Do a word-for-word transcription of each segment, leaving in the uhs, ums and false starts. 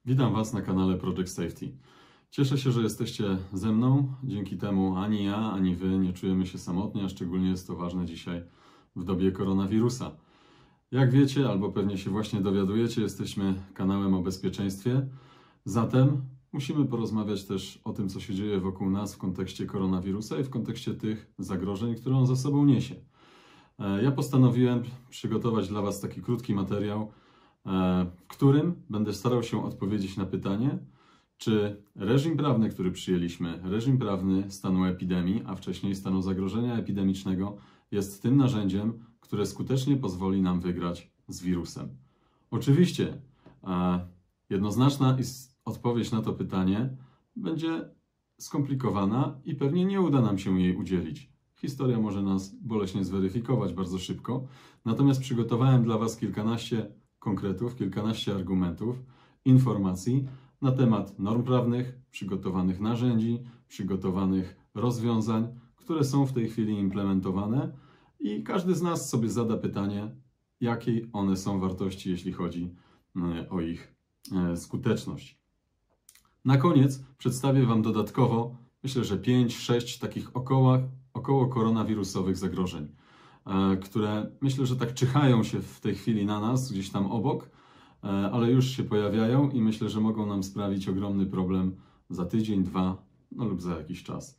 Witam Was na kanale Project Safety. Cieszę się, że jesteście ze mną. Dzięki temu ani ja, ani Wy nie czujemy się samotni, a szczególnie jest to ważne dzisiaj w dobie koronawirusa. Jak wiecie, albo pewnie się właśnie dowiadujecie, jesteśmy kanałem o bezpieczeństwie. Zatem musimy porozmawiać też o tym, co się dzieje wokół nas w kontekście koronawirusa i w kontekście tych zagrożeń, które on za sobą niesie. Ja postanowiłem przygotować dla Was taki krótki materiał, w którym będę starał się odpowiedzieć na pytanie, czy reżim prawny, który przyjęliśmy, reżim prawny stanu epidemii, a wcześniej stanu zagrożenia epidemicznego, jest tym narzędziem, które skutecznie pozwoli nam wygrać z wirusem. Oczywiście jednoznaczna odpowiedź na to pytanie będzie skomplikowana i pewnie nie uda nam się jej udzielić. Historia może nas boleśnie zweryfikować bardzo szybko, natomiast przygotowałem dla Was kilkanaście konkretów, kilkanaście argumentów, informacji na temat norm prawnych, przygotowanych narzędzi, przygotowanych rozwiązań, które są w tej chwili implementowane i każdy z nas sobie zada pytanie, jakiej one są wartości, jeśli chodzi o ich skuteczność. Na koniec przedstawię Wam dodatkowo, myślę, że pięć sześć takich około, około koronawirusowych zagrożeń, które myślę, że tak czyhają się w tej chwili na nas, gdzieś tam obok, ale już się pojawiają i myślę, że mogą nam sprawić ogromny problem za tydzień, dwa, no lub za jakiś czas.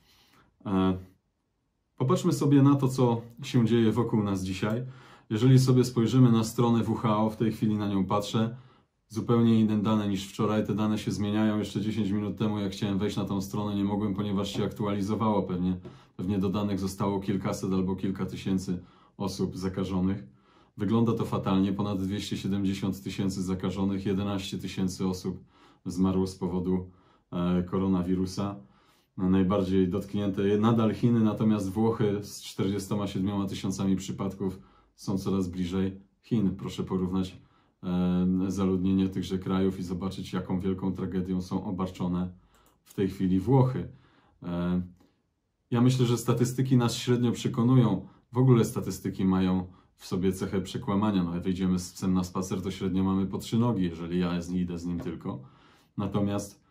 Popatrzmy sobie na to, co się dzieje wokół nas dzisiaj. Jeżeli sobie spojrzymy na stronę W H O, w tej chwili na nią patrzę, zupełnie inne dane niż wczoraj. Te dane się zmieniają. Jeszcze dziesięć minut temu, jak chciałem wejść na tą stronę, nie mogłem, ponieważ się aktualizowało. Pewnie, pewnie do danych zostało kilkaset albo kilka tysięcy osób zakażonych. Wygląda to fatalnie. Ponad dwieście siedemdziesiąt tysięcy zakażonych, jedenaście tysięcy osób zmarło z powodu e, koronawirusa. Najbardziej dotknięte nadal Chiny, natomiast Włochy z czterdziestoma siedmioma tysiącami przypadków są coraz bliżej Chin. Proszę porównać zaludnienie tychże krajów i zobaczyć, jaką wielką tragedią są obarczone w tej chwili Włochy. Ja myślę, że statystyki nas średnio przekonują. W ogóle statystyki mają w sobie cechę przekłamania. No, jak wyjdziemy z psem na spacer, to średnio mamy po trzy nogi, jeżeli ja idę z nim tylko. Natomiast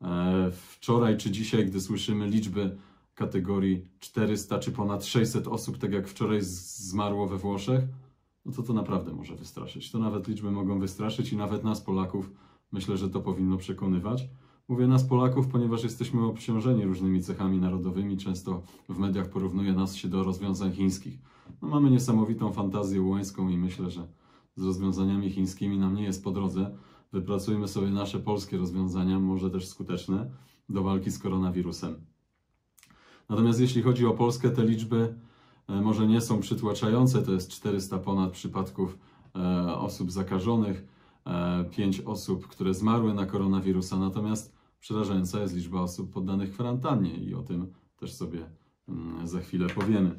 wczoraj czy dzisiaj, gdy słyszymy liczby kategorii czterysta czy ponad sześćset osób, tak jak wczoraj zmarło we Włoszech, no to to naprawdę może wystraszyć. To nawet liczby mogą wystraszyć i nawet nas, Polaków, myślę, że to powinno przekonywać. Mówię nas, Polaków, ponieważ jesteśmy obciążeni różnymi cechami narodowymi. Często w mediach porównuje nas się do rozwiązań chińskich. No, mamy niesamowitą fantazję ułańską i myślę, że z rozwiązaniami chińskimi nam nie jest po drodze. Wypracujmy sobie nasze polskie rozwiązania, może też skuteczne, do walki z koronawirusem. Natomiast jeśli chodzi o Polskę, te liczby może nie są przytłaczające, to jest czterysta ponad przypadków e, osób zakażonych, e, pięć osób, które zmarły na koronawirusa, natomiast przerażająca jest liczba osób poddanych kwarantannie i o tym też sobie mm, za chwilę powiemy.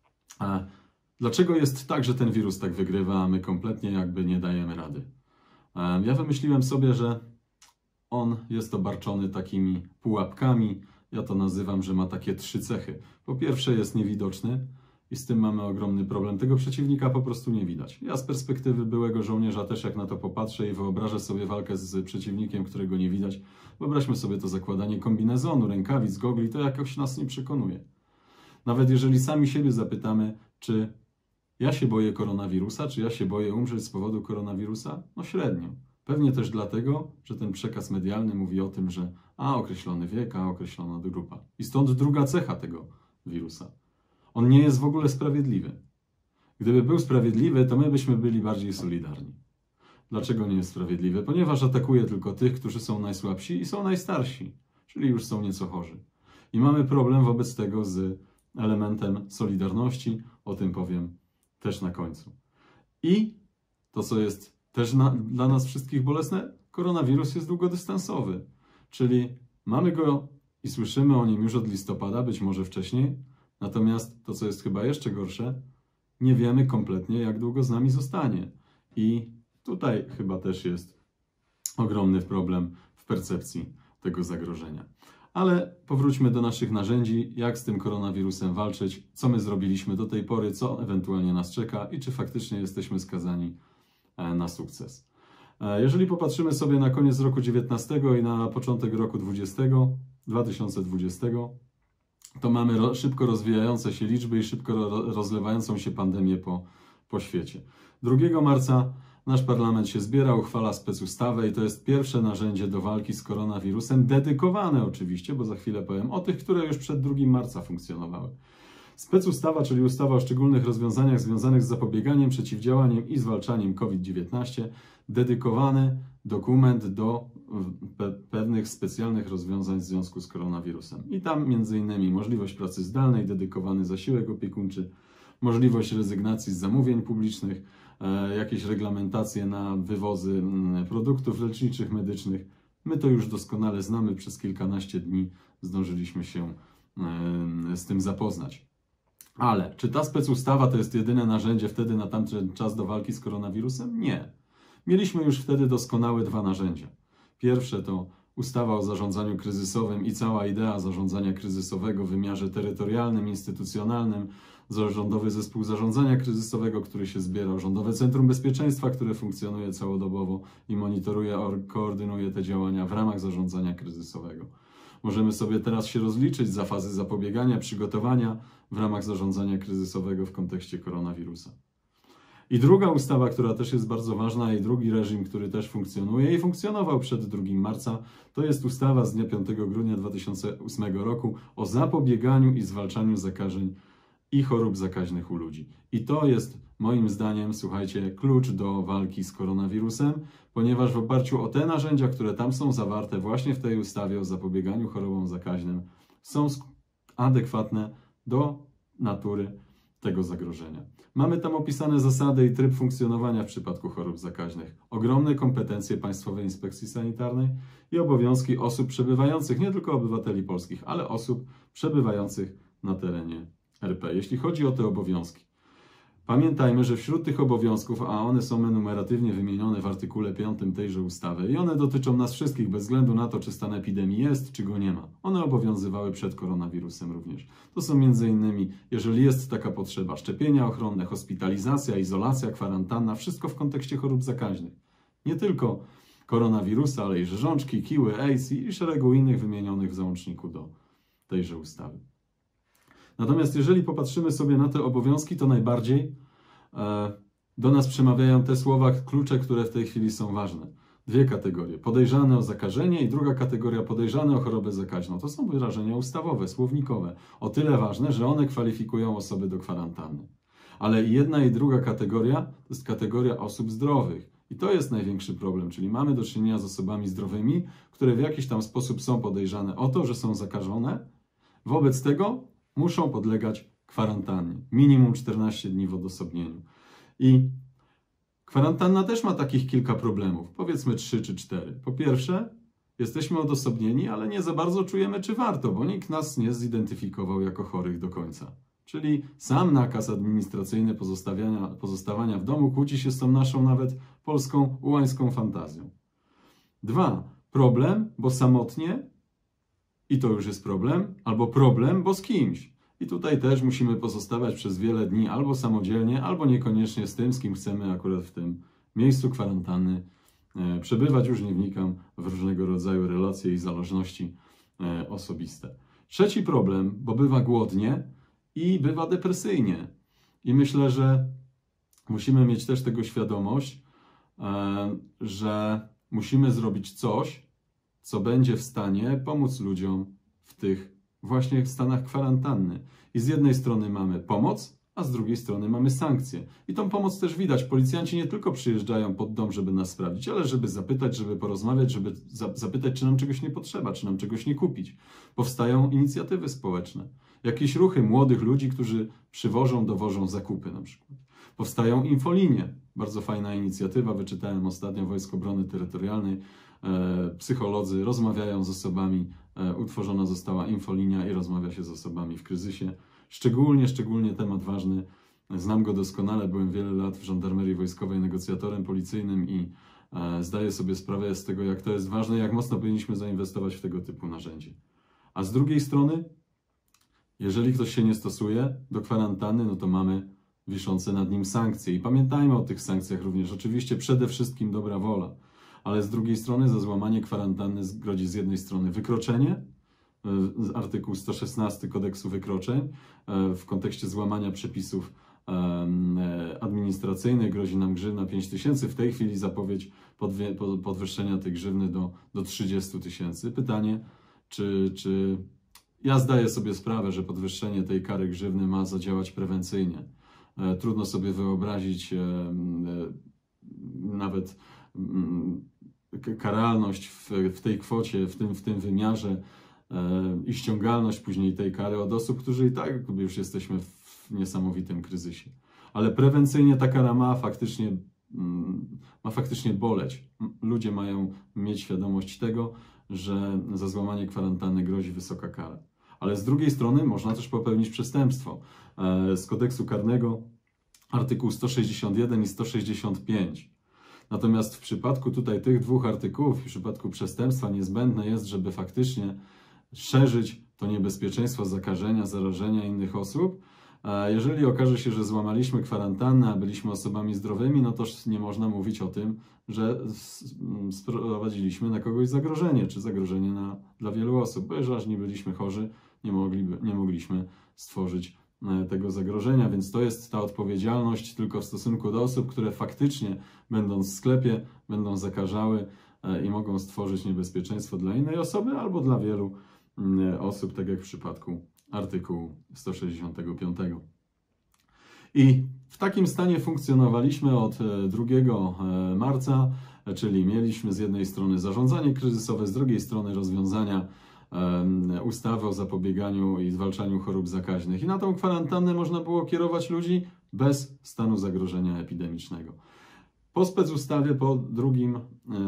A dlaczego jest tak, że ten wirus tak wygrywa, a my kompletnie jakby nie dajemy rady? E, ja wymyśliłem sobie, że on jest obarczony takimi pułapkami. Ja to nazywam, że ma takie trzy cechy. Po pierwsze jest niewidoczny i z tym mamy ogromny problem. Tego przeciwnika po prostu nie widać. Ja z perspektywy byłego żołnierza też jak na to popatrzę i wyobrażę sobie walkę z przeciwnikiem, którego nie widać. Wyobraźmy sobie to zakładanie kombinezonu, rękawic, gogli, to jakoś nas nie przekonuje. Nawet jeżeli sami siebie zapytamy, czy ja się boję koronawirusa, czy ja się boję umrzeć z powodu koronawirusa? No średnio. Pewnie też dlatego, że ten przekaz medialny mówi o tym, że a określony wiek, a określona grupa. I stąd druga cecha tego wirusa. On nie jest w ogóle sprawiedliwy. Gdyby był sprawiedliwy, to my byśmy byli bardziej solidarni. Dlaczego nie jest sprawiedliwy? Ponieważ atakuje tylko tych, którzy są najsłabsi i są najstarsi, czyli już są nieco chorzy. I mamy problem wobec tego z elementem solidarności, o tym powiem też na końcu. I to, co jest też na, dla nas wszystkich bolesne, koronawirus jest długodystansowy, czyli mamy go i słyszymy o nim już od listopada, być może wcześniej, natomiast to, co jest chyba jeszcze gorsze, nie wiemy kompletnie, jak długo z nami zostanie. I tutaj chyba też jest ogromny problem w percepcji tego zagrożenia. Ale powróćmy do naszych narzędzi, jak z tym koronawirusem walczyć, co my zrobiliśmy do tej pory, co ewentualnie nas czeka i czy faktycznie jesteśmy skazani na sukces. Jeżeli popatrzymy sobie na koniec roku dziewiętnastego i na początek roku dwudziestego, dwa tysiące dwudziestego, to mamy ro, szybko rozwijające się liczby i szybko ro, rozlewającą się pandemię po, po świecie. drugiego marca nasz parlament się zbiera, uchwala specustawę i to jest pierwsze narzędzie do walki z koronawirusem, dedykowane oczywiście, bo za chwilę powiem o tych, które już przed drugim marca funkcjonowały. Specustawa, czyli ustawa o szczególnych rozwiązaniach związanych z zapobieganiem, przeciwdziałaniem i zwalczaniem COVID dziewiętnaście, dedykowany dokument do pe pewnych specjalnych rozwiązań w związku z koronawirusem. I tam między innymi możliwość pracy zdalnej, dedykowany zasiłek opiekuńczy, możliwość rezygnacji z zamówień publicznych, e, jakieś reglamentacje na wywozy m, produktów leczniczych, medycznych. My to już doskonale znamy, przez kilkanaście dni zdążyliśmy się e, z tym zapoznać. Ale czy ta specustawa to jest jedyne narzędzie wtedy na tamten czas do walki z koronawirusem? Nie. Mieliśmy już wtedy doskonałe dwa narzędzia. Pierwsze to ustawa o zarządzaniu kryzysowym i cała idea zarządzania kryzysowego w wymiarze terytorialnym, instytucjonalnym, Rządowy Zespół Zarządzania Kryzysowego, który się zbierał, Rządowe Centrum Bezpieczeństwa, które funkcjonuje całodobowo i monitoruje, koordynuje te działania w ramach zarządzania kryzysowego. Możemy sobie teraz się rozliczyć za fazy zapobiegania, przygotowania w ramach zarządzania kryzysowego w kontekście koronawirusa. I druga ustawa, która też jest bardzo ważna, i drugi reżim, który też funkcjonuje i funkcjonował przed drugim marca, to jest ustawa z dnia piątego grudnia dwa tysiące ósmego roku o zapobieganiu i zwalczaniu zakażeń i chorób zakaźnych u ludzi. I to jest moim zdaniem, słuchajcie, klucz do walki z koronawirusem, ponieważ w oparciu o te narzędzia, które tam są zawarte właśnie w tej ustawie o zapobieganiu chorobom zakaźnym, są adekwatne do natury tego zagrożenia. Mamy tam opisane zasady i tryb funkcjonowania w przypadku chorób zakaźnych, ogromne kompetencje Państwowej Inspekcji Sanitarnej i obowiązki osób przebywających, nie tylko obywateli polskich, ale osób przebywających na terenie R P. Jeśli chodzi o te obowiązki, pamiętajmy, że wśród tych obowiązków, a one są enumeratywnie wymienione w artykule piątym tejże ustawy i one dotyczą nas wszystkich bez względu na to, czy stan epidemii jest, czy go nie ma. One obowiązywały przed koronawirusem również. To są między innymi, jeżeli jest taka potrzeba, szczepienia ochronne, hospitalizacja, izolacja, kwarantanna, wszystko w kontekście chorób zakaźnych. Nie tylko koronawirusa, ale i rzeżączki, kiły, AIDS i szeregu innych wymienionych w załączniku do tejże ustawy. Natomiast jeżeli popatrzymy sobie na te obowiązki, to najbardziej e, do nas przemawiają te słowa, klucze, które w tej chwili są ważne. Dwie kategorie. Podejrzane o zakażenie i druga kategoria podejrzane o chorobę zakaźną. To są wyrażenia ustawowe, słownikowe. O tyle ważne, że one kwalifikują osoby do kwarantanny. Ale i jedna i druga kategoria to jest kategoria osób zdrowych. I to jest największy problem, czyli mamy do czynienia z osobami zdrowymi, które w jakiś tam sposób są podejrzane o to, że są zakażone. Wobec tego muszą podlegać kwarantannie. Minimum czternaście dni w odosobnieniu. I kwarantanna też ma takich kilka problemów. Powiedzmy trzy czy cztery. Po pierwsze, jesteśmy odosobnieni, ale nie za bardzo czujemy, czy warto, bo nikt nas nie zidentyfikował jako chorych do końca. Czyli sam nakaz administracyjny pozostawiania, pozostawania w domu kłóci się z tą naszą nawet polską ułańską fantazją. Dwa, problem, bo samotnie i to już jest problem, albo problem, bo z kimś. I tutaj też musimy pozostawać przez wiele dni albo samodzielnie, albo niekoniecznie z tym, z kim chcemy akurat w tym miejscu kwarantanny e, przebywać. Już nie wnikam w różnego rodzaju relacje i zależności e, osobiste. Trzeci problem, bo bywa głodnie i bywa depresyjnie. I myślę, że musimy mieć też tego świadomość, e, że musimy zrobić coś, co będzie w stanie pomóc ludziom w tych właśnie stanach kwarantanny. I z jednej strony mamy pomoc, a z drugiej strony mamy sankcje. I tą pomoc też widać. Policjanci nie tylko przyjeżdżają pod dom, żeby nas sprawdzić, ale żeby zapytać, żeby porozmawiać, żeby za zapytać, czy nam czegoś nie potrzeba, czy nam czegoś nie kupić. Powstają inicjatywy społeczne. Jakieś ruchy młodych ludzi, którzy przywożą, dowożą zakupy na przykład. Powstają infolinie. Bardzo fajna inicjatywa, wyczytałem ostatnio Wojsk Obrony Terytorialnej. E, psycholodzy rozmawiają z osobami, e, utworzona została infolinia i rozmawia się z osobami w kryzysie. Szczególnie, szczególnie temat ważny, znam go doskonale, byłem wiele lat w żandarmerii wojskowej negocjatorem policyjnym i e, zdaję sobie sprawę z tego, jak to jest ważne, jak mocno powinniśmy zainwestować w tego typu narzędzie. A z drugiej strony, jeżeli ktoś się nie stosuje do kwarantanny, no to mamy wiszące nad nim sankcje. I pamiętajmy o tych sankcjach również. Oczywiście przede wszystkim dobra wola. ale z drugiej strony za złamanie kwarantanny grozi z jednej strony wykroczenie, artykuł sto szesnasty kodeksu wykroczeń, w kontekście złamania przepisów administracyjnych grozi nam grzywna pięć tysięcy, w tej chwili zapowiedź podwyższenia tej grzywny do, do trzydziestu tysięcy. Pytanie, czy, czy ja zdaję sobie sprawę, że podwyższenie tej kary grzywny ma zadziałać prewencyjnie. Trudno sobie wyobrazić nawet karalność w, w tej kwocie, w tym, w tym wymiarze i ściągalność później tej kary od osób, którzy i tak już jesteśmy w niesamowitym kryzysie. Ale prewencyjnie ta kara ma faktycznie, ma faktycznie boleć. Ludzie mają mieć świadomość tego, że za złamanie kwarantanny grozi wysoka kara. Ale z drugiej strony można też popełnić przestępstwo. Z kodeksu karnego artykuł sto sześćdziesiąt jeden i sto sześćdziesiąt pięć. Natomiast w przypadku tutaj tych dwóch artykułów, w przypadku przestępstwa niezbędne jest, żeby faktycznie szerzyć to niebezpieczeństwo zakażenia, zarażenia innych osób. Jeżeli okaże się, że złamaliśmy kwarantannę, a byliśmy osobami zdrowymi, no to nie można mówić o tym, że sprowadziliśmy na kogoś zagrożenie, czy zagrożenie na, dla wielu osób, bo jeżeli nie byliśmy chorzy, nie, mogliby, nie mogliśmy stworzyć tego zagrożenia, więc to jest ta odpowiedzialność tylko w stosunku do osób, które faktycznie będąc w sklepie, będą zakażały i mogą stworzyć niebezpieczeństwo dla innej osoby albo dla wielu osób, tak jak w przypadku artykułu sto sześćdziesiątego piątego. I w takim stanie funkcjonowaliśmy od drugiego marca, czyli mieliśmy z jednej strony zarządzanie kryzysowe, z drugiej strony rozwiązania ustawy o zapobieganiu i zwalczaniu chorób zakaźnych. I na tą kwarantannę można było kierować ludzi bez stanu zagrożenia epidemicznego. Po specustawie, po drugiego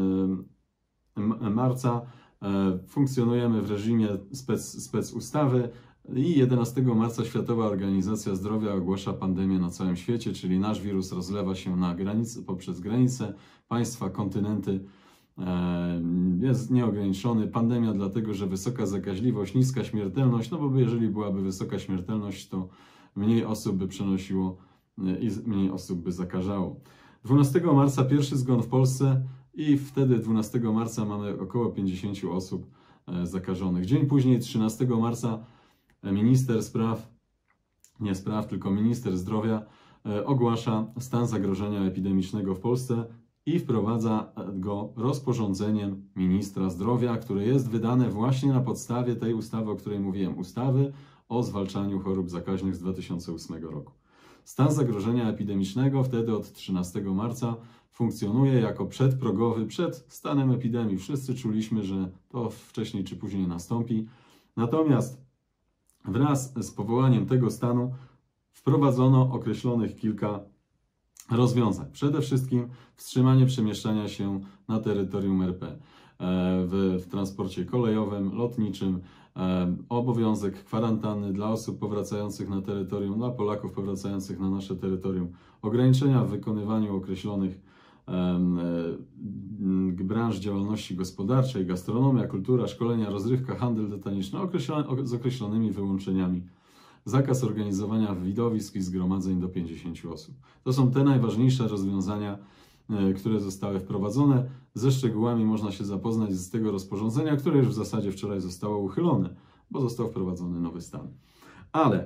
marca funkcjonujemy w reżimie spec, specustawy i jedenastego marca Światowa Organizacja Zdrowia ogłasza pandemię na całym świecie, czyli nasz wirus rozlewa się na granicy, poprzez granice, państwa, kontynenty. Jest nieograniczony. Pandemia dlatego, że wysoka zakaźliwość, niska śmiertelność, no bo jeżeli byłaby wysoka śmiertelność, to mniej osób by przenosiło i mniej osób by zakażało. dwunastego marca pierwszy zgon w Polsce i wtedy dwunastego marca mamy około pięćdziesięciu osób zakażonych. Dzień później, trzynastego marca, minister spraw, nie spraw, tylko minister zdrowia ogłasza stan zagrożenia epidemicznego w Polsce i wprowadza go rozporządzeniem ministra zdrowia, które jest wydane właśnie na podstawie tej ustawy, o której mówiłem, ustawy o zwalczaniu chorób zakaźnych z dwa tysiące ósmego roku. Stan zagrożenia epidemicznego wtedy od trzynastego marca funkcjonuje jako przedprogowy przed stanem epidemii. Wszyscy czuliśmy, że to wcześniej czy później nastąpi. Natomiast wraz z powołaniem tego stanu wprowadzono określonych kilka rozwiązań. Przede wszystkim wstrzymanie przemieszczania się na terytorium R P w, w transporcie kolejowym, lotniczym, obowiązek kwarantanny dla osób powracających na terytorium, dla Polaków powracających na nasze terytorium, ograniczenia w wykonywaniu określonych branż działalności gospodarczej, gastronomia, kultura, szkolenia, rozrywka, handel detaliczny z określonymi wyłączeniami. Zakaz organizowania widowisk i zgromadzeń do pięćdziesięciu osób. To są te najważniejsze rozwiązania, które zostały wprowadzone. Ze szczegółami można się zapoznać z tego rozporządzenia, które już w zasadzie wczoraj zostało uchylone, bo został wprowadzony nowy stan. Ale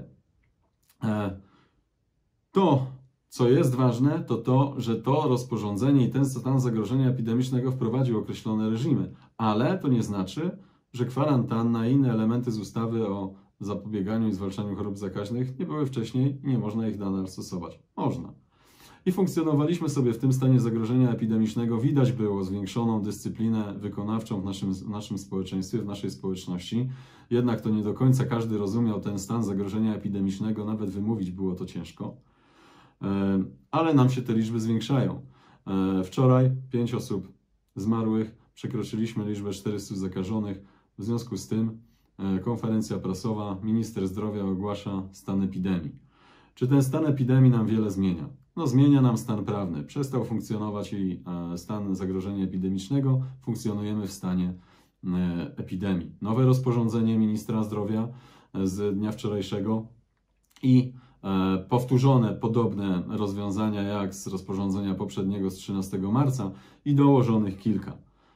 to, co jest ważne, to to, że to rozporządzenie i ten stan zagrożenia epidemicznego wprowadził określone reżimy. Ale to nie znaczy, że kwarantanna i inne elementy z ustawy o zapobieganiu i zwalczaniu chorób zakaźnych nie były wcześniej i nie można ich nadal stosować. Można. I funkcjonowaliśmy sobie w tym stanie zagrożenia epidemicznego. Widać było zwiększoną dyscyplinę wykonawczą w naszym, w naszym społeczeństwie, w naszej społeczności. Jednak to nie do końca każdy rozumiał ten stan zagrożenia epidemicznego, nawet wymówić było to ciężko. Ale nam się te liczby zwiększają. Wczoraj pięć osób zmarłych, przekroczyliśmy liczbę czterystu zakażonych. W związku z tym konferencja prasowa, minister zdrowia ogłasza stan epidemii. Czy ten stan epidemii nam wiele zmienia? No zmienia nam stan prawny. Przestał funkcjonować i stan zagrożenia epidemicznego. Funkcjonujemy w stanie epidemii. Nowe rozporządzenie ministra zdrowia z dnia wczorajszego i powtórzone podobne rozwiązania jak z rozporządzenia poprzedniego z trzynastego marca i dołożonych kilka.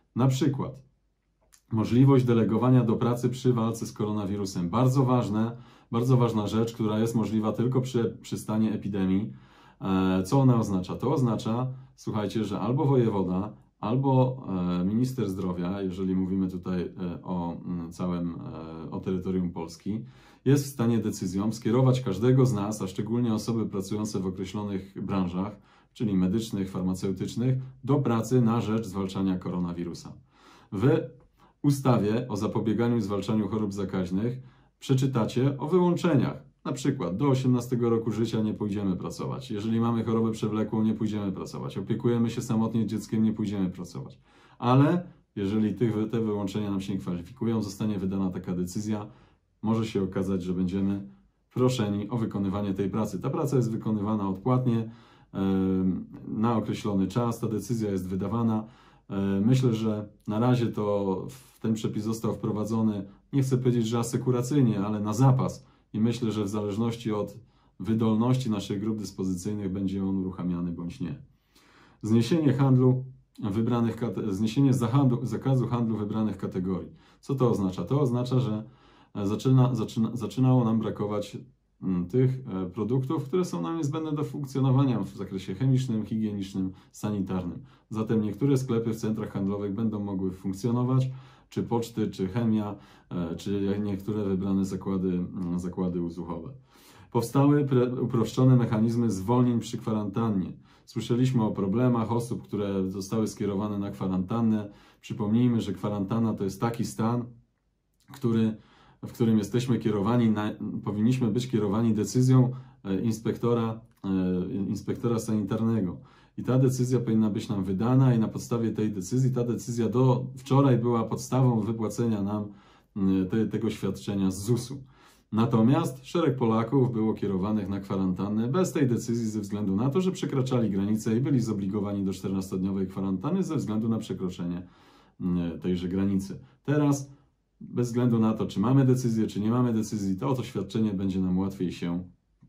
Na przykład możliwość delegowania do pracy przy walce z koronawirusem. Bardzo ważne, bardzo ważna rzecz, która jest możliwa tylko przy, przy stanie epidemii. Co ona oznacza? To oznacza, słuchajcie, że albo wojewoda, albo minister zdrowia, jeżeli mówimy tutaj o całym, o terytorium Polski, jest w stanie decyzją skierować każdego z nas, a szczególnie osoby pracujące w określonych branżach, czyli medycznych, farmaceutycznych, do pracy na rzecz zwalczania koronawirusa. W ustawie o zapobieganiu i zwalczaniu chorób zakaźnych przeczytacie o wyłączeniach. Na przykład do osiemnastego roku życia nie pójdziemy pracować. Jeżeli mamy chorobę przewlekłą, nie pójdziemy pracować. Opiekujemy się samotnie dzieckiem, nie pójdziemy pracować. Ale jeżeli tych, te wyłączenia nam się nie kwalifikują, zostanie wydana taka decyzja, może się okazać, że będziemy proszeni o wykonywanie tej pracy. Ta praca jest wykonywana odpłatnie, na określony czas, ta decyzja jest wydawana. Myślę, że na razie to ten przepis został wprowadzony, nie chcę powiedzieć, że asekuracyjnie, ale na zapas. I myślę, że w zależności od wydolności naszych grup dyspozycyjnych będzie on uruchamiany bądź nie. Zniesienie handlu wybranych, zniesienie zahandlu, zakazu handlu wybranych kategorii. Co to oznacza? To oznacza, że zaczyna, zaczyna, zaczynało nam brakować tych produktów, które są nam niezbędne do funkcjonowania w zakresie chemicznym, higienicznym, sanitarnym. Zatem niektóre sklepy w centrach handlowych będą mogły funkcjonować, czy poczty, czy chemia, czy niektóre wybrane zakłady, zakłady usługowe. Powstały uproszczone mechanizmy zwolnień przy kwarantannie. Słyszeliśmy o problemach osób, które zostały skierowane na kwarantannę. Przypomnijmy, że kwarantanna to jest taki stan, który, w którym jesteśmy kierowani, na, powinniśmy być kierowani decyzją inspektora, inspektora sanitarnego. I ta decyzja powinna być nam wydana i na podstawie tej decyzji, ta decyzja do wczoraj była podstawą wypłacenia nam te, tego świadczenia z zusu. Natomiast szereg Polaków było kierowanych na kwarantannę bez tej decyzji ze względu na to, że przekraczali granicę i byli zobligowani do czternastodniowej kwarantanny ze względu na przekroczenie tejże granicy. Teraz, bez względu na to, czy mamy decyzję, czy nie mamy decyzji, to o to świadczenie będzie nam łatwiej się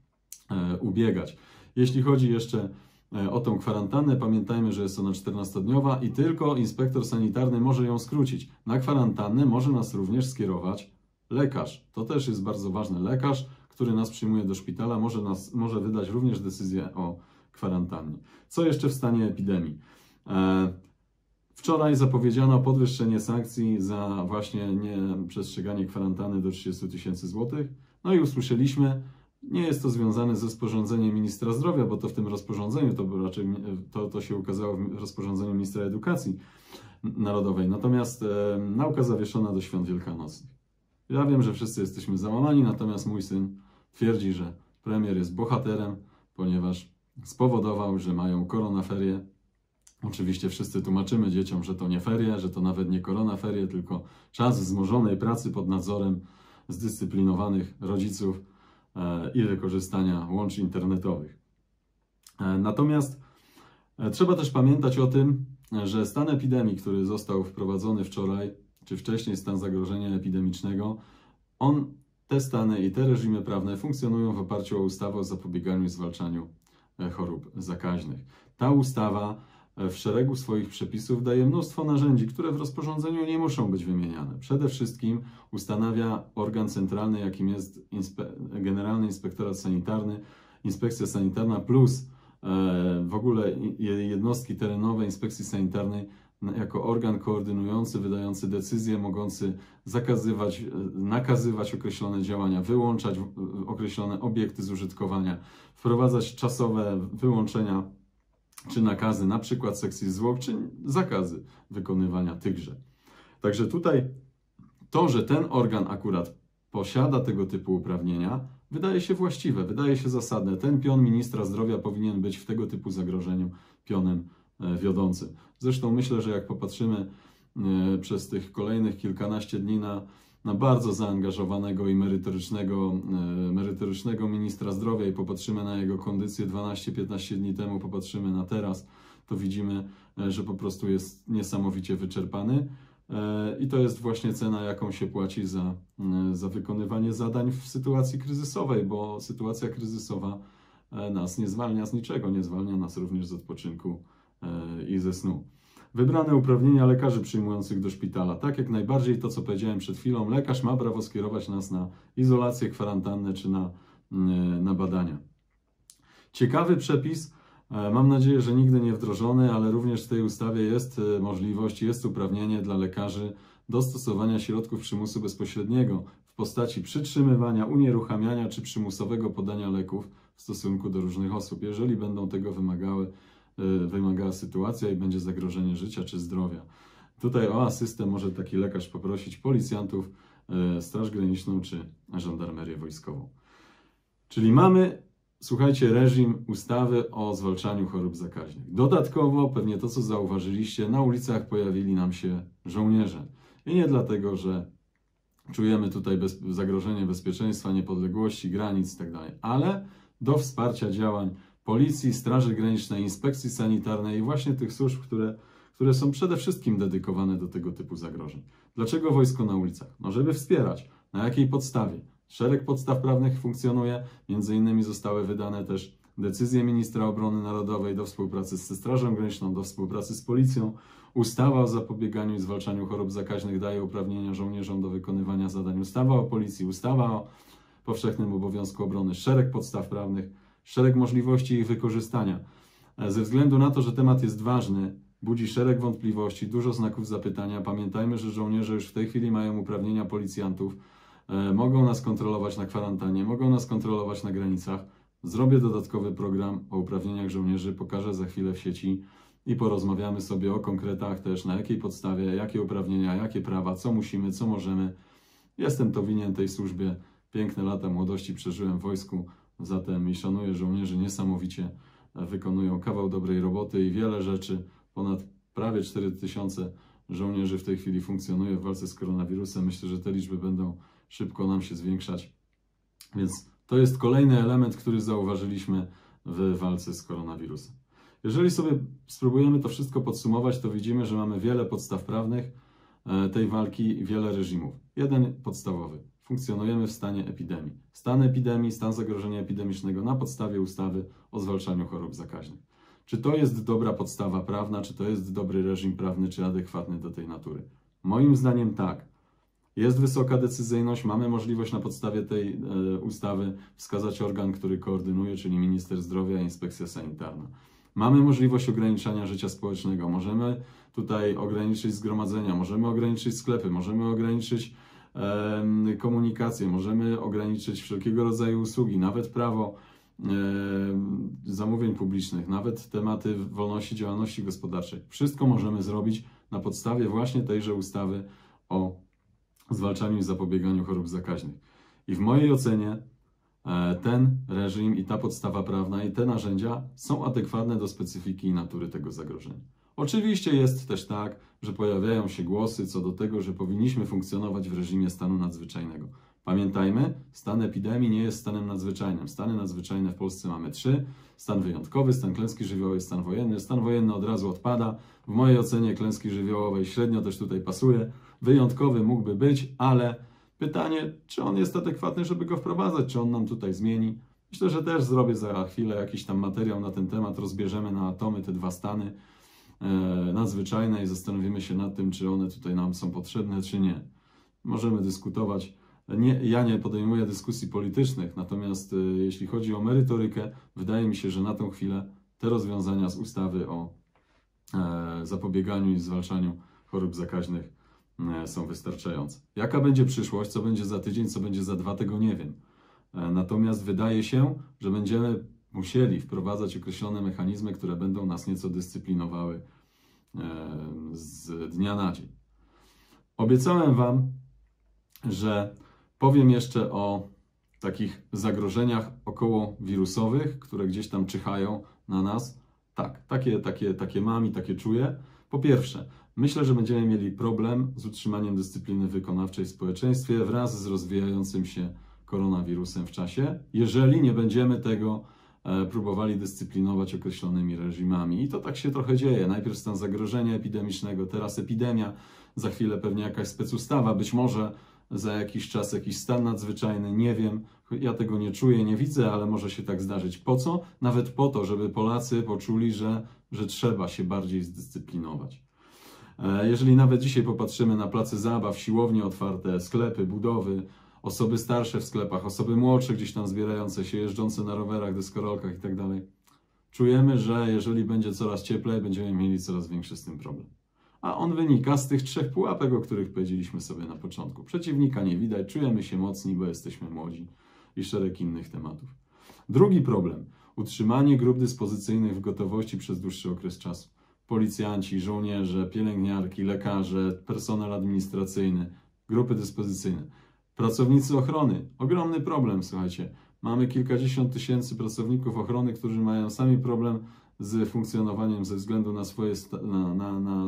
ubiegać. Jeśli chodzi jeszcze o tą kwarantannę, pamiętajmy, że jest ona czternastodniowa i tylko inspektor sanitarny może ją skrócić. Na kwarantannę może nas również skierować lekarz. To też jest bardzo ważne. Lekarz, który nas przyjmuje do szpitala, może, nas, może wydać również decyzję o kwarantannie. Co jeszcze w stanie epidemii? E, wczoraj zapowiedziano podwyższenie sankcji za właśnie nieprzestrzeganie kwarantanny do trzydziestu tysięcy złotych. No i usłyszeliśmy, nie jest to związane ze rozporządzeniem ministra zdrowia, bo to w tym rozporządzeniu, to raczej to, to się ukazało w rozporządzeniu ministra edukacji narodowej. Natomiast e, nauka zawieszona do świąt wielkanocnych. Ja wiem, że wszyscy jesteśmy załamani, natomiast mój syn twierdzi, że premier jest bohaterem, ponieważ spowodował, że mają koronaferie. Oczywiście wszyscy tłumaczymy dzieciom, że to nie ferie, że to nawet nie koronaferie, tylko czas wzmożonej pracy pod nadzorem zdyscyplinowanych rodziców i wykorzystania łączy internetowych. Natomiast trzeba też pamiętać o tym, że stan epidemii, który został wprowadzony wczoraj, czy wcześniej stan zagrożenia epidemicznego, on, te stany i te reżimy prawne funkcjonują w oparciu o ustawę o zapobieganiu i zwalczaniu chorób zakaźnych. Ta ustawa w szeregu swoich przepisów daje mnóstwo narzędzi, które w rozporządzeniu nie muszą być wymieniane. Przede wszystkim ustanawia organ centralny, jakim jest Inspe Generalny Inspektorat Sanitarny, Inspekcja Sanitarna plus e, w ogóle jednostki terenowe Inspekcji Sanitarnej jako organ koordynujący, wydający decyzje, mogący zakazywać, nakazywać określone działania, wyłączać określone obiekty z użytkowania, wprowadzać czasowe wyłączenia czy nakazy, na przykład sekcji zwłok, czy zakazy wykonywania tychże. Także tutaj to, że ten organ akurat posiada tego typu uprawnienia, wydaje się właściwe, wydaje się zasadne. Ten pion ministra zdrowia powinien być w tego typu zagrożeniu pionem wiodącym. Zresztą myślę, że jak popatrzymy przez tych kolejnych kilkanaście dni na, na bardzo zaangażowanego i merytorycznego, merytorycznego ministra zdrowia i popatrzymy na jego kondycję dwanaście piętnaście dni temu, popatrzymy na teraz, to widzimy, że po prostu jest niesamowicie wyczerpany i to jest właśnie cena, jaką się płaci za, za wykonywanie zadań w sytuacji kryzysowej, bo sytuacja kryzysowa nas nie zwalnia z niczego, nie zwalnia nas również z odpoczynku i ze snu. Wybrane uprawnienia lekarzy przyjmujących do szpitala. Tak jak najbardziej to, co powiedziałem przed chwilą, lekarz ma prawo skierować nas na izolację, kwarantannę czy na, na badania. Ciekawy przepis, mam nadzieję, że nigdy nie wdrożony, ale również w tej ustawie jest możliwość, jest uprawnienie dla lekarzy do stosowania środków przymusu bezpośredniego w postaci przytrzymywania, unieruchamiania czy przymusowego podania leków w stosunku do różnych osób, jeżeli będą tego wymagały, wymagała sytuacja i będzie zagrożenie życia czy zdrowia. Tutaj o asystę może taki lekarz poprosić policjantów, Straż Graniczną czy żandarmerię wojskową. Czyli mamy, słuchajcie, reżim ustawy o zwalczaniu chorób zakaźnych. Dodatkowo, pewnie to, co zauważyliście, na ulicach pojawili nam się żołnierze. I nie dlatego, że czujemy tutaj bez, zagrożenie bezpieczeństwa, niepodległości, granic itd., ale do wsparcia działań Policji, Straży Granicznej, Inspekcji Sanitarnej i właśnie tych służb, które, które są przede wszystkim dedykowane do tego typu zagrożeń. Dlaczego wojsko na ulicach? No, żeby wspierać. Na jakiej podstawie? Szereg podstaw prawnych funkcjonuje, między innymi zostały wydane też decyzje ministra obrony narodowej do współpracy ze Strażą Graniczną, do współpracy z Policją. Ustawa o zapobieganiu i zwalczaniu chorób zakaźnych daje uprawnienia żołnierzom do wykonywania zadań. Ustawa o Policji, ustawa o powszechnym obowiązku obrony, szereg podstaw prawnych, szereg możliwości ich wykorzystania. Ze względu na to, że temat jest ważny, budzi szereg wątpliwości, dużo znaków zapytania. Pamiętajmy, że żołnierze już w tej chwili mają uprawnienia policjantów, e, mogą nas kontrolować na kwarantannie, mogą nas kontrolować na granicach. Zrobię dodatkowy program o uprawnieniach żołnierzy, pokażę za chwilę w sieci i porozmawiamy sobie o konkretach też, na jakiej podstawie, jakie uprawnienia, jakie prawa, co musimy, co możemy. Jestem to winien tej służbie. Piękne lata młodości przeżyłem w wojsku, zatem i szanuję żołnierzy niesamowicie, wykonują kawał dobrej roboty i wiele rzeczy. Ponad prawie cztery tysiące żołnierzy w tej chwili funkcjonuje w walce z koronawirusem. Myślę, że te liczby będą szybko nam się zwiększać. Więc to jest kolejny element, który zauważyliśmy w walce z koronawirusem. Jeżeli sobie spróbujemy to wszystko podsumować, to widzimy, że mamy wiele podstaw prawnych tej walki i wiele reżimów. Jeden podstawowy. Funkcjonujemy w stanie epidemii. Stan epidemii, stan zagrożenia epidemicznego na podstawie ustawy o zwalczaniu chorób zakaźnych. Czy to jest dobra podstawa prawna, czy to jest dobry reżim prawny, czy adekwatny do tej natury? Moim zdaniem tak. Jest wysoka decyzyjność, mamy możliwość na podstawie tej e, ustawy wskazać organ, który koordynuje, czyli Minister Zdrowia i Inspekcja Sanitarna. Mamy możliwość ograniczania życia społecznego, możemy tutaj ograniczyć zgromadzenia, możemy ograniczyć sklepy, możemy ograniczyć e, komunikację, możemy ograniczyć wszelkiego rodzaju usługi, nawet prawo e, zamówień publicznych, nawet tematy wolności działalności gospodarczej. Wszystko możemy zrobić na podstawie właśnie tejże ustawy o zwalczaniu i zapobieganiu chorób zakaźnych. I w mojej ocenie ten reżim i ta podstawa prawna i te narzędzia są adekwatne do specyfiki i natury tego zagrożenia. Oczywiście jest też tak, że pojawiają się głosy co do tego, że powinniśmy funkcjonować w reżimie stanu nadzwyczajnego. Pamiętajmy, stan epidemii nie jest stanem nadzwyczajnym. Stany nadzwyczajne w Polsce mamy trzy. Stan wyjątkowy, stan klęski żywiołowej, stan wojenny. Stan wojenny od razu odpada. W mojej ocenie klęski żywiołowej średnio też tutaj pasuje. Wyjątkowy mógłby być, ale pytanie, czy on jest adekwatny, żeby go wprowadzać, czy on nam tutaj zmieni. Myślę, że też zrobię za chwilę jakiś tam materiał na ten temat. Rozbierzemy na atomy te dwa stany e, nadzwyczajne i zastanowimy się nad tym, czy one tutaj nam są potrzebne, czy nie. Możemy dyskutować. Nie, ja nie podejmuję dyskusji politycznych, natomiast y, jeśli chodzi o merytorykę, wydaje mi się, że na tą chwilę te rozwiązania z ustawy o e, zapobieganiu i zwalczaniu chorób zakaźnych e, są wystarczające. Jaka będzie przyszłość, co będzie za tydzień, co będzie za dwa, tego nie wiem. E, natomiast wydaje się, że będziemy musieli wprowadzać określone mechanizmy, które będą nas nieco dyscyplinowały e, z dnia na dzień. Obiecałem Wam, że powiem jeszcze o takich zagrożeniach okołowirusowych, które gdzieś tam czyhają na nas. Tak, takie, takie, takie mam i takie czuję. Po pierwsze, myślę, że będziemy mieli problem z utrzymaniem dyscypliny wykonawczej w społeczeństwie wraz z rozwijającym się koronawirusem w czasie, jeżeli nie będziemy tego e, próbowali dyscyplinować określonymi reżimami. I to tak się trochę dzieje. Najpierw stan zagrożenia epidemicznego, teraz epidemia, za chwilę pewnie jakaś specustawa, być może za jakiś czas jakiś stan nadzwyczajny, nie wiem, ja tego nie czuję, nie widzę, ale może się tak zdarzyć. Po co? Nawet po to, żeby Polacy poczuli, że, że trzeba się bardziej zdyscyplinować. Jeżeli nawet dzisiaj popatrzymy na place zabaw, siłownie otwarte, sklepy, budowy, osoby starsze w sklepach, osoby młodsze gdzieś tam zbierające się, jeżdżące na rowerach, deskorolkach i tak dalej, czujemy, że jeżeli będzie coraz cieplej, będziemy mieli coraz większy z tym problem. A on wynika z tych trzech pułapek, o których powiedzieliśmy sobie na początku. Przeciwnika nie widać, czujemy się mocni, bo jesteśmy młodzi i szereg innych tematów. Drugi problem. Utrzymanie grup dyspozycyjnych w gotowości przez dłuższy okres czasu. Policjanci, żołnierze, pielęgniarki, lekarze, personel administracyjny, grupy dyspozycyjne. Pracownicy ochrony. Ogromny problem, słuchajcie. Mamy kilkadziesiąt tysięcy pracowników ochrony, którzy mają sami problem z funkcjonowaniem ze względu na swoje, na, na, na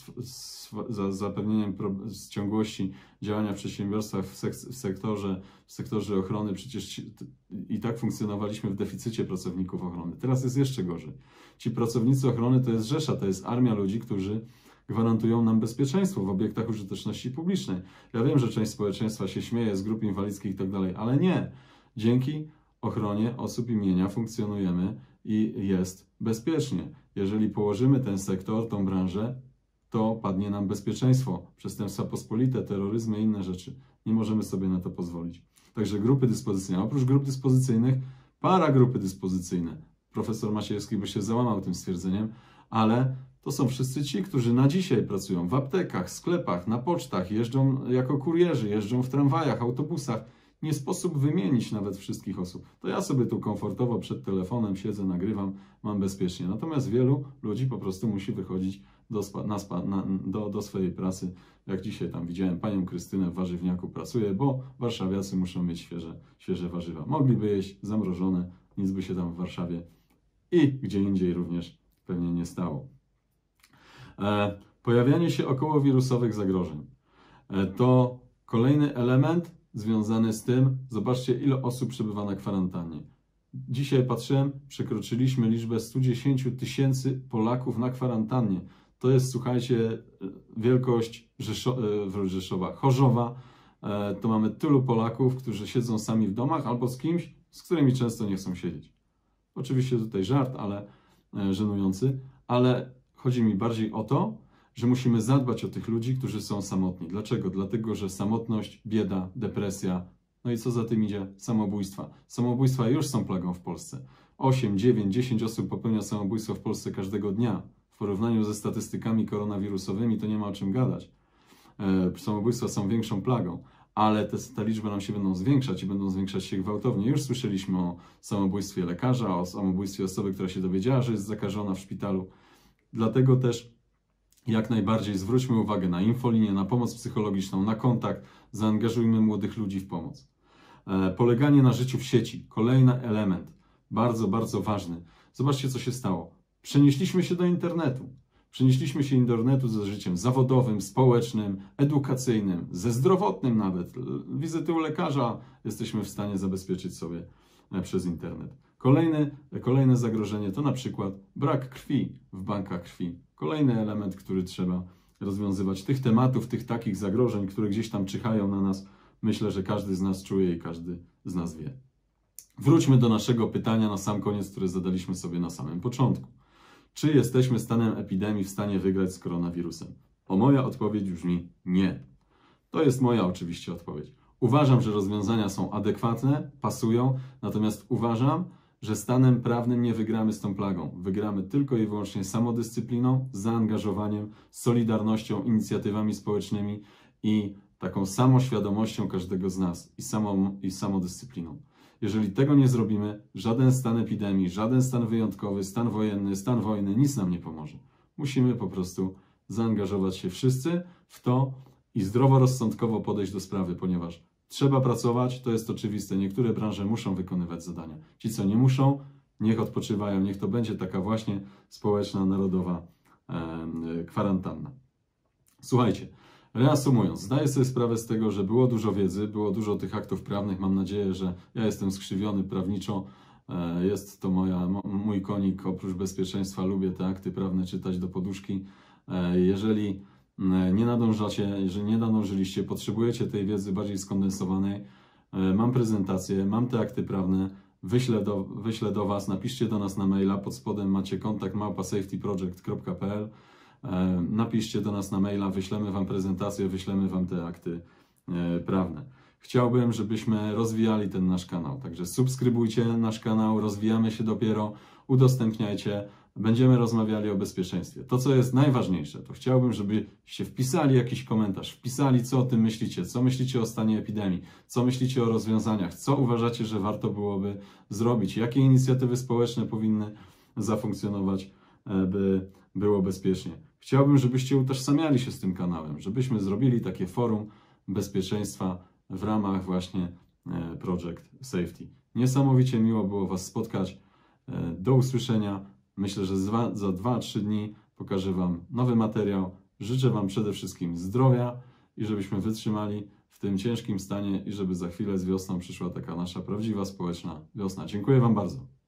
za zapewnieniem ciągłości działania w przedsiębiorstwach w, sek w, sektorze, w sektorze ochrony. Przecież i tak funkcjonowaliśmy w deficycie pracowników ochrony. Teraz jest jeszcze gorzej. Ci pracownicy ochrony to jest rzesza, to jest armia ludzi, którzy gwarantują nam bezpieczeństwo w obiektach użyteczności publicznej. Ja wiem, że część społeczeństwa się śmieje z grup inwalidzkich i tak dalej, ale nie. Dzięki ochronie osób i mienia funkcjonujemy i jest bezpiecznie. Jeżeli położymy ten sektor, tą branżę, to padnie nam bezpieczeństwo. Przestępstwa pospolite, terroryzmy i inne rzeczy. Nie możemy sobie na to pozwolić. Także grupy dyspozycyjne. Oprócz grup dyspozycyjnych, paragrupy dyspozycyjne. Profesor Maciejewski by się załamał tym stwierdzeniem, ale to są wszyscy ci, którzy na dzisiaj pracują w aptekach, sklepach, na pocztach, jeżdżą jako kurierzy, jeżdżą w tramwajach, autobusach. Nie sposób wymienić nawet wszystkich osób. To ja sobie tu komfortowo przed telefonem siedzę, nagrywam, mam bezpiecznie. Natomiast wielu ludzi po prostu musi wychodzić do, spa, na spa, na, do, do swojej pracy. Jak dzisiaj tam widziałem panią Krystynę w warzywniaku pracuje, bo warszawiacy muszą mieć świeże, świeże warzywa. Mogliby jeść zamrożone, nic by się tam w Warszawie i gdzie indziej również pewnie nie stało. E, pojawianie się okołowirusowych zagrożeń. E, to kolejny element związany z tym, zobaczcie, ile osób przebywa na kwarantannie. Dzisiaj patrzyłem, przekroczyliśmy liczbę stu dziesięciu tysięcy Polaków na kwarantannie. To jest, słuchajcie, wielkość Rzeszo Rzeszowa, Chorzowa. To mamy tylu Polaków, którzy siedzą sami w domach albo z kimś, z którymi często nie chcą siedzieć. Oczywiście tutaj żart, ale żenujący, ale chodzi mi bardziej o to, że musimy zadbać o tych ludzi, którzy są samotni. Dlaczego? Dlatego, że samotność, bieda, depresja, no i co za tym idzie? Samobójstwa. Samobójstwa już są plagą w Polsce. osiem, dziewięć, dziesięć osób popełnia samobójstwo w Polsce każdego dnia. W porównaniu ze statystykami koronawirusowymi to nie ma o czym gadać. E, samobójstwa są większą plagą, ale te, te liczby nam się będą zwiększać i będą zwiększać się gwałtownie. Już słyszeliśmy o samobójstwie lekarza, o samobójstwie osoby, która się dowiedziała, że jest zakażona w szpitalu. Dlatego też jak najbardziej zwróćmy uwagę na infolinię, na pomoc psychologiczną, na kontakt, zaangażujmy młodych ludzi w pomoc. E, poleganie na życiu w sieci, kolejny element, bardzo, bardzo ważny. Zobaczcie, co się stało. Przenieśliśmy się do internetu. Przenieśliśmy się do internetu ze życiem zawodowym, społecznym, edukacyjnym, ze zdrowotnym nawet. Wizyty u lekarza jesteśmy w stanie zabezpieczyć sobie przez internet. Kolejne, kolejne zagrożenie to na przykład brak krwi w bankach krwi. Kolejny element, który trzeba rozwiązywać. Tych tematów, tych takich zagrożeń, które gdzieś tam czyhają na nas, myślę, że każdy z nas czuje i każdy z nas wie. Wróćmy do naszego pytania na sam koniec, które zadaliśmy sobie na samym początku. Czy jesteśmy stanem epidemii w stanie wygrać z koronawirusem? O, moja odpowiedź brzmi nie. To jest moja oczywiście odpowiedź. Uważam, że rozwiązania są adekwatne, pasują, natomiast uważam, że stanem prawnym nie wygramy z tą plagą. Wygramy tylko i wyłącznie samodyscypliną, zaangażowaniem, solidarnością, inicjatywami społecznymi i taką samoświadomością każdego z nas i, samą, i samodyscypliną. Jeżeli tego nie zrobimy, żaden stan epidemii, żaden stan wyjątkowy, stan wojenny, stan wojny, nic nam nie pomoże. Musimy po prostu zaangażować się wszyscy w to i zdroworozsądkowo podejść do sprawy, ponieważ trzeba pracować, to jest oczywiste. Niektóre branże muszą wykonywać zadania. Ci, co nie muszą, niech odpoczywają. Niech to będzie taka właśnie społeczna, narodowa e, kwarantanna. Słuchajcie, reasumując, zdaję sobie sprawę z tego, że było dużo wiedzy, było dużo tych aktów prawnych. Mam nadzieję, że ja jestem skrzywiony prawniczo. E, jest to moja, mój konik. Oprócz bezpieczeństwa lubię te akty prawne czytać do poduszki. E, jeżeli nie nadążacie, jeżeli nie nadążyliście, potrzebujecie tej wiedzy bardziej skondensowanej, mam prezentację, mam te akty prawne, wyślę do, wyślę do Was, napiszcie do nas na maila, pod spodem macie kontakt małpa safety project kropka p l. napiszcie do nas na maila, wyślemy Wam prezentację, wyślemy Wam te akty prawne. Chciałbym, żebyśmy rozwijali ten nasz kanał, także subskrybujcie nasz kanał, rozwijamy się dopiero, udostępniajcie, będziemy rozmawiali o bezpieczeństwie. To, co jest najważniejsze, to chciałbym, żebyście wpisali jakiś komentarz, wpisali, co o tym myślicie, co myślicie o stanie epidemii, co myślicie o rozwiązaniach, co uważacie, że warto byłoby zrobić, jakie inicjatywy społeczne powinny zafunkcjonować, by było bezpiecznie. Chciałbym, żebyście utożsamiali się z tym kanałem, żebyśmy zrobili takie forum bezpieczeństwa w ramach właśnie Project Safety. Niesamowicie miło było Was spotkać. Do usłyszenia. Myślę, że za dwa trzy dni pokażę Wam nowy materiał. Życzę Wam przede wszystkim zdrowia i żebyśmy wytrzymali w tym ciężkim stanie i żeby za chwilę z wiosną przyszła taka nasza prawdziwa społeczna wiosna. Dziękuję Wam bardzo.